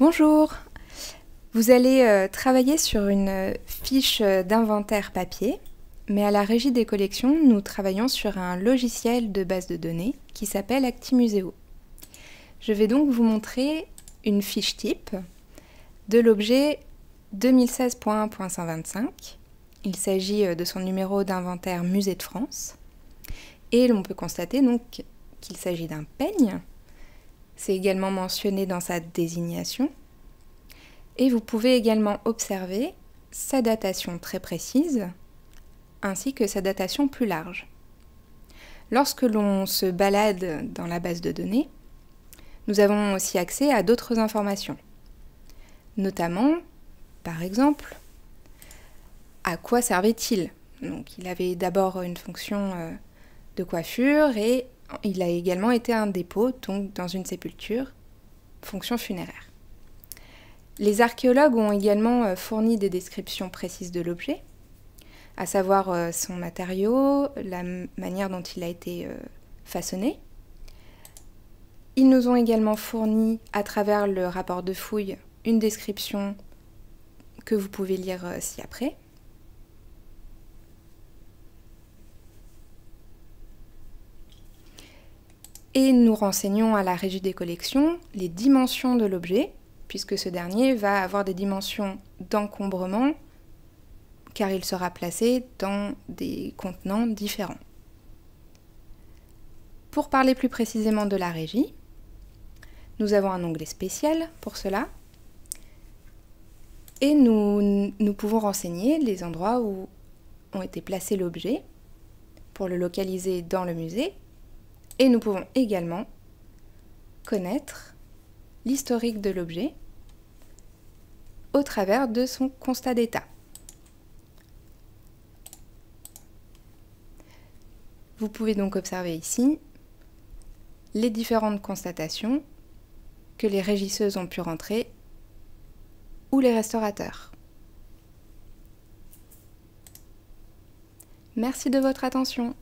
Bonjour! Vous allez travailler sur une fiche d'inventaire papier, mais à la Régie des collections, nous travaillons sur un logiciel de base de données qui s'appelle Actimuseo. Je vais donc vous montrer une fiche type de l'objet 2016.1.125. Il s'agit de son numéro d'inventaire Musée de France. Et on peut constater donc qu'il s'agit d'un peigne. C'est également mentionné dans sa désignation. Et vous pouvez également observer sa datation très précise, ainsi que sa datation plus large. Lorsque l'on se balade dans la base de données, nous avons aussi accès à d'autres informations. Notamment, par exemple, à quoi servait-il? Donc, il avait d'abord une fonction de coiffure et il a également été un dépôt, donc dans une sépulture, fonction funéraire. Les archéologues ont également fourni des descriptions précises de l'objet, à savoir son matériau, la manière dont il a été façonné. Ils nous ont également fourni, à travers le rapport de fouille, une description que vous pouvez lire ci-après. Et nous renseignons à la Régie des collections les dimensions de l'objet, puisque ce dernier va avoir des dimensions d'encombrement, car il sera placé dans des contenants différents. Pour parler plus précisément de la Régie, nous avons un onglet spécial pour cela, et nous pouvons renseigner les endroits où ont été placés l'objet, pour le localiser dans le musée, et nous pouvons également connaître l'historique de l'objet au travers de son constat d'état. Vous pouvez donc observer ici les différentes constatations que les régisseuses ont pu rentrer ou les restaurateurs. Merci de votre attention.